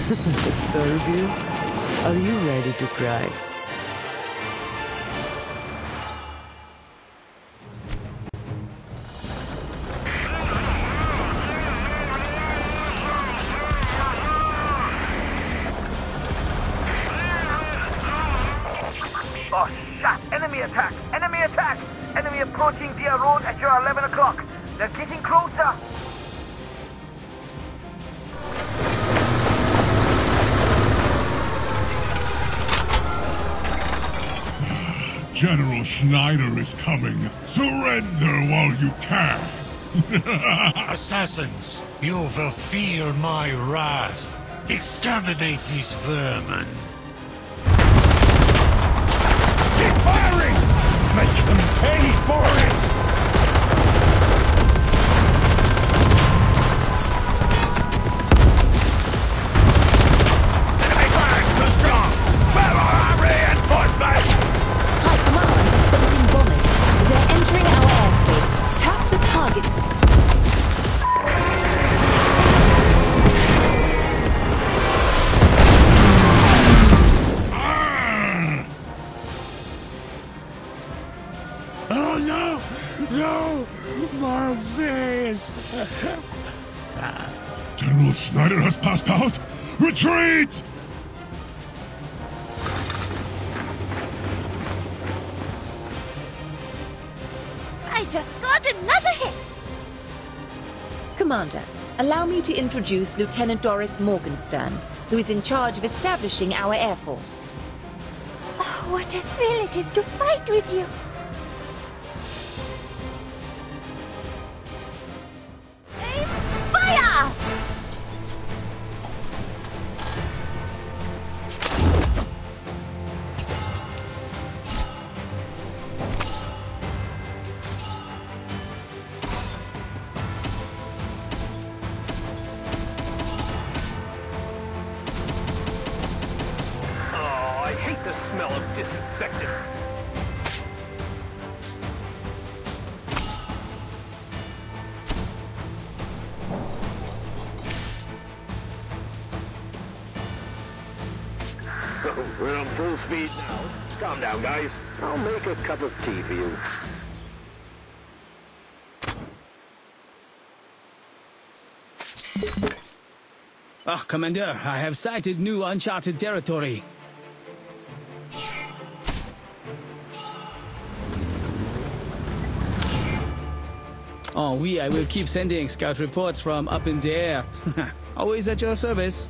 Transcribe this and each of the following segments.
Serve you? Are you ready to cry? Oh, shit! Enemy attack! Enemy attack! Enemy approaching via road at your 11 o'clock. They're getting closer. General Schneider is coming. Surrender while you can. Assassins, you will feel my wrath. Exterminate these vermin. Keep firing! Make them pay for it! Enemy fire is too strong! Where are our reinforcements? High Command is sending bombers. They're entering our airspace. Tap the target. Oh no! No! My face! General Schneider has passed out! Retreat! I just got another hit! Commander, allow me to introduce Lieutenant Doris Morgenstern, who is in charge of establishing our Air Force. Oh, what a thrill it is to fight with you! Aim fire! Oh, I hate the smell of disinfectant. We're on full speed now. Calm down, guys. I'll make a cup of tea for you. Ah, Commander, I have sighted new uncharted territory. Oh, I will keep sending scout reports from up in the air. Always at your service.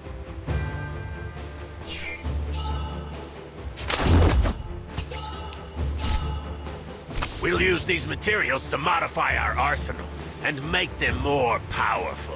We'll use these materials to modify our arsenal and make them more powerful.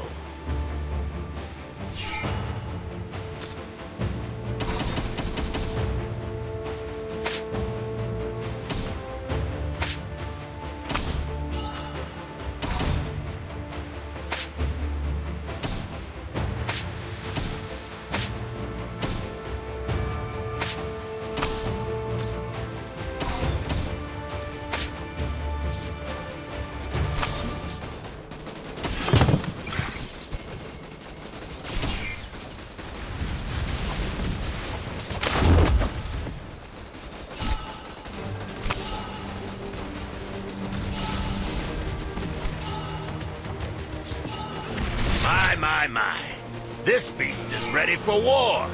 My. This beast is ready for war.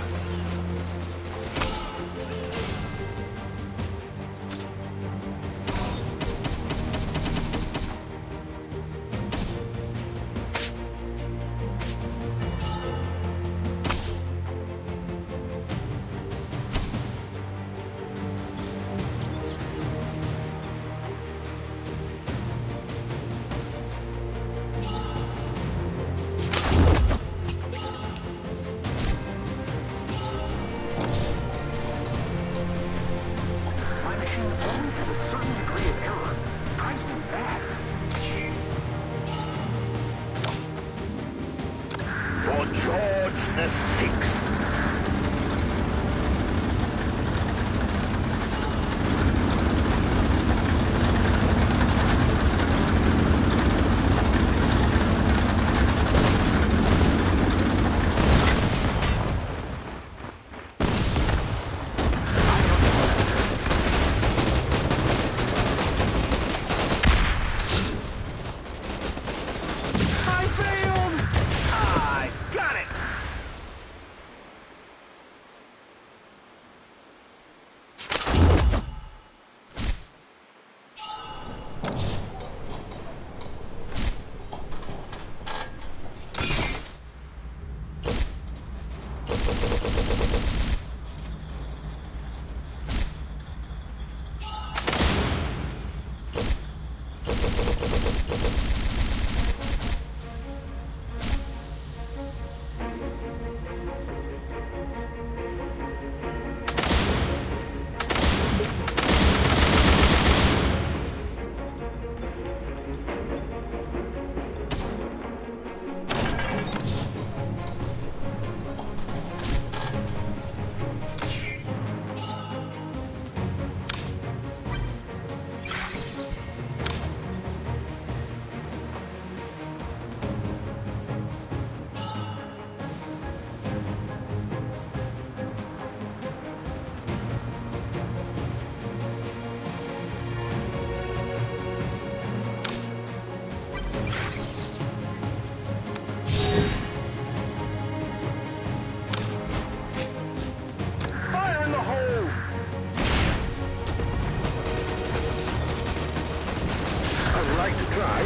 try.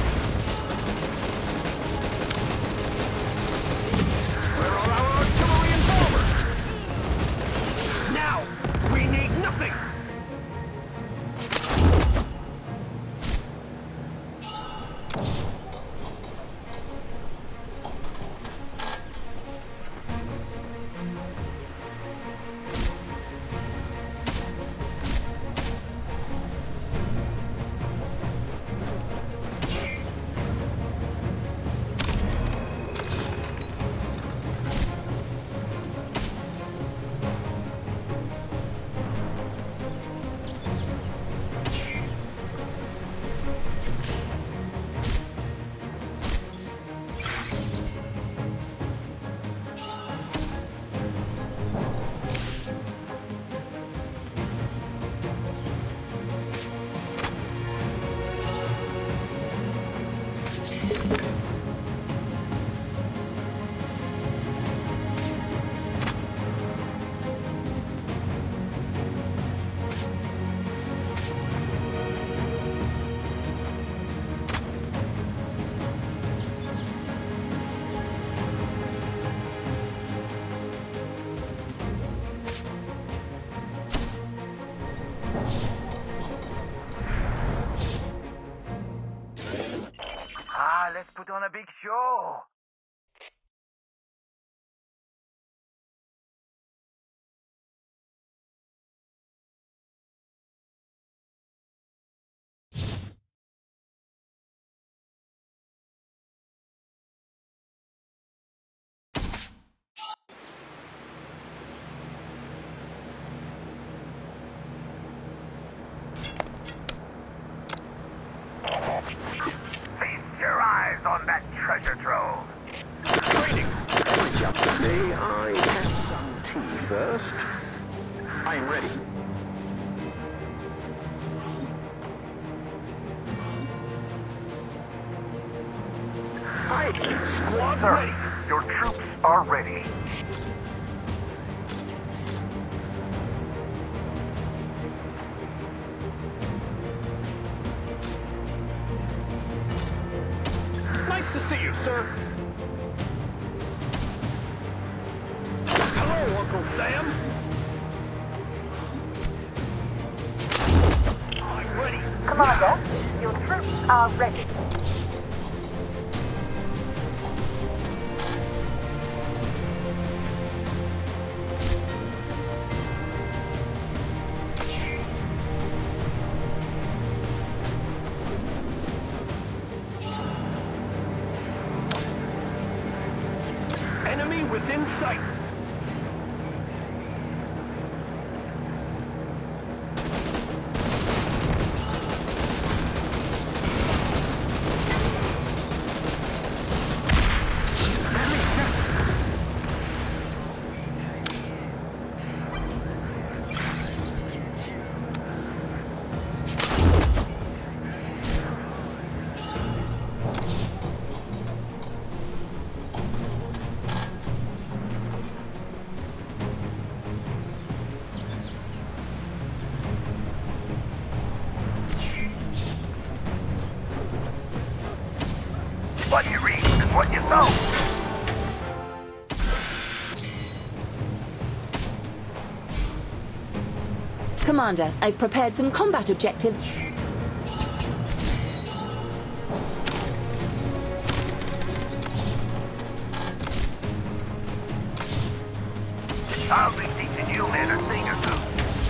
Where are our artillery and bombers? Now! We need nothing! Let's put on a big show. On that treasure trove. Waiting! Just may I have some tea first? I am ready. Squad Sir, ready. your troops are ready. Nice to see you, sir. Hello, Uncle Sam. I'm ready. Commander, your troops are ready. Enemy within sight. What you read is what you sow. Commander, I've prepared some combat objectives. I'll be teaching you men a thing or two.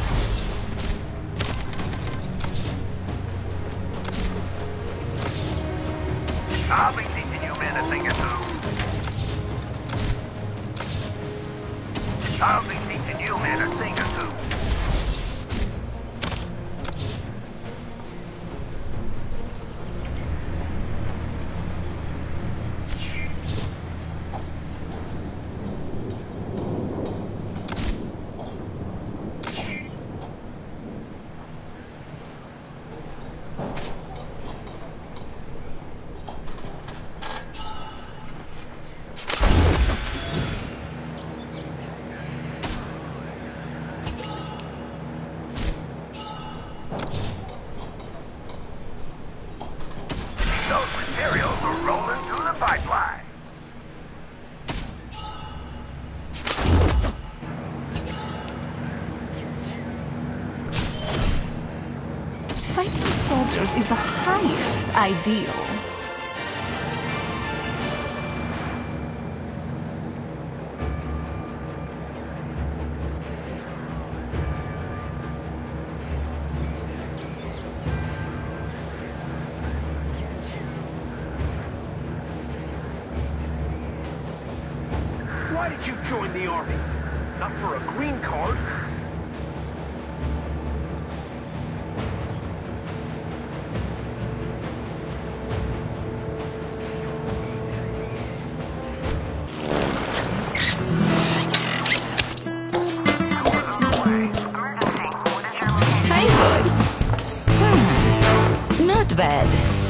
I'll be teaching you men a thing or two. I'll be teaching you men a thing or two. Fighting soldiers is the highest ideal. Why did you join the army? Not for a green card. Hi, boy. Not bad.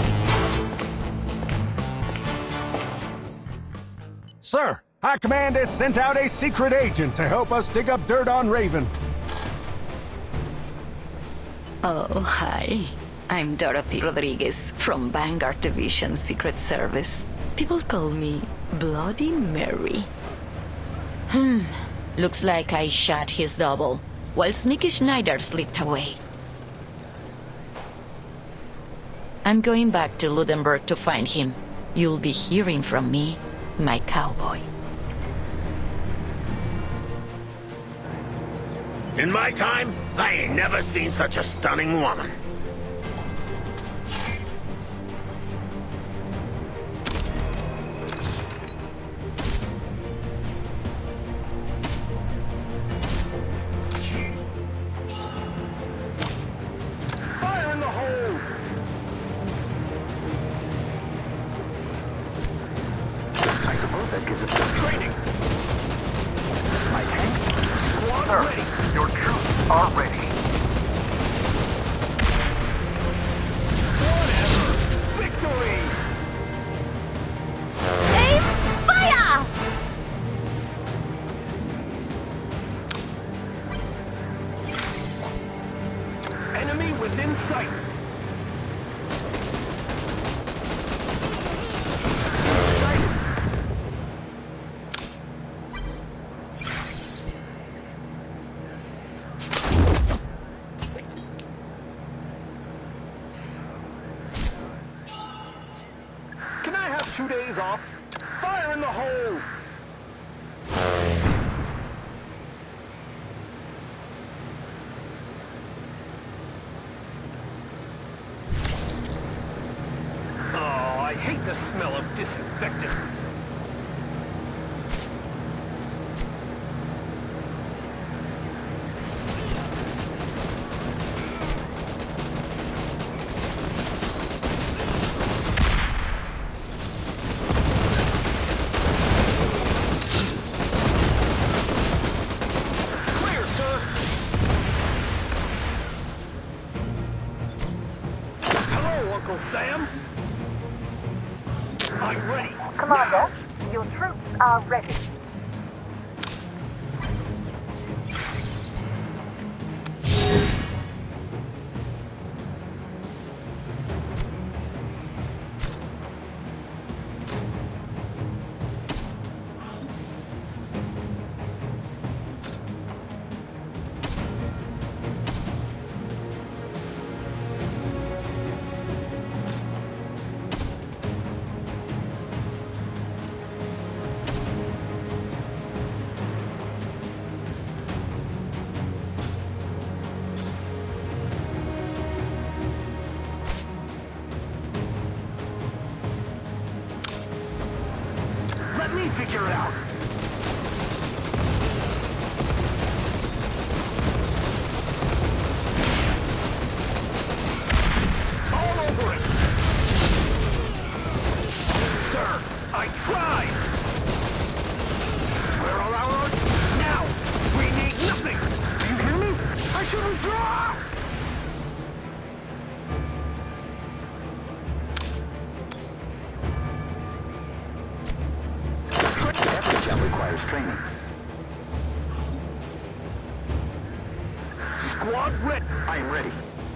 Sir, High Command has sent out a secret agent to help us dig up dirt on Raven. Oh, hi. I'm Dorothy Rodriguez from Vanguard Division Secret Service. People call me Bloody Mary. Looks like I shot his double, while Sneaky Schneider slipped away. I'm going back to Ludenberg to find him. You'll be hearing from me, my cowboy. In my time, I ain't never seen such a stunning woman. Fire in the hole! I suppose that gives us some training. My tanks, squad ready. Your troops are ready. Whatever. Victory! Aim fire! Enemy within sight. Can I have 2 days off? Fire in the hole! Oh, I hate the smell of disinfectant. Clear, sir. Hello, Uncle Sam. I'm ready. Commander, your troops are ready. Let me figure it out. All over it. Sir, I tried. Where are our... Now! We need nothing! Do you hear me? I should withdraw! Every job requires training. Squad ready. I am ready.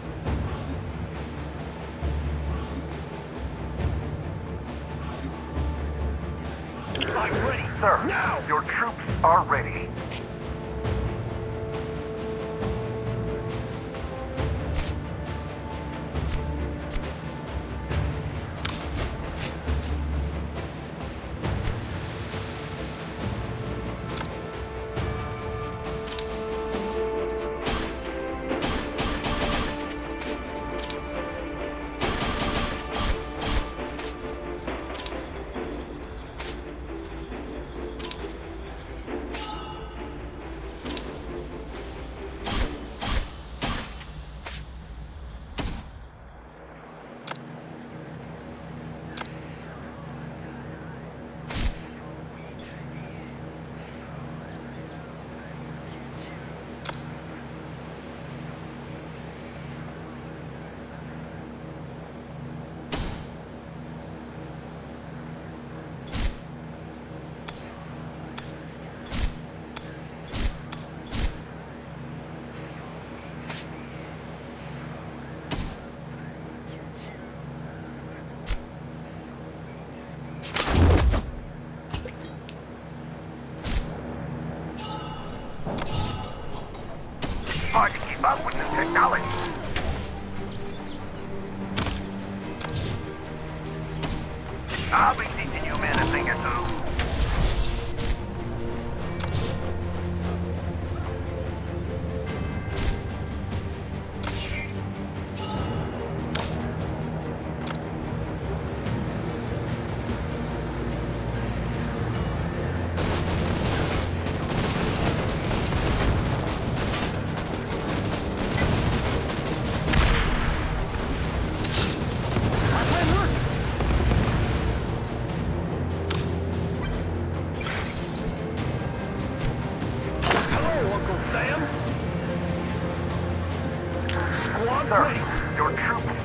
I'm ready. Sir, Now! your troops are ready.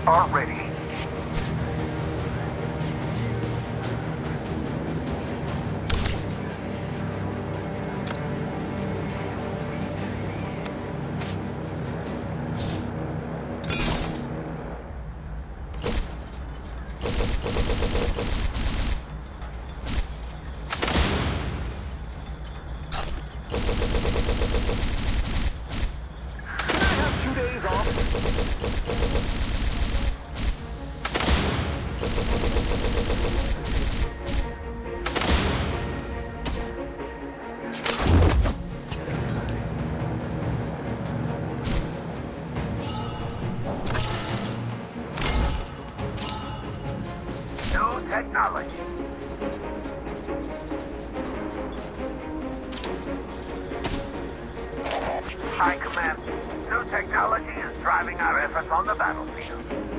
are ready. Technology. High Command, new technology is driving our efforts on the battlefield.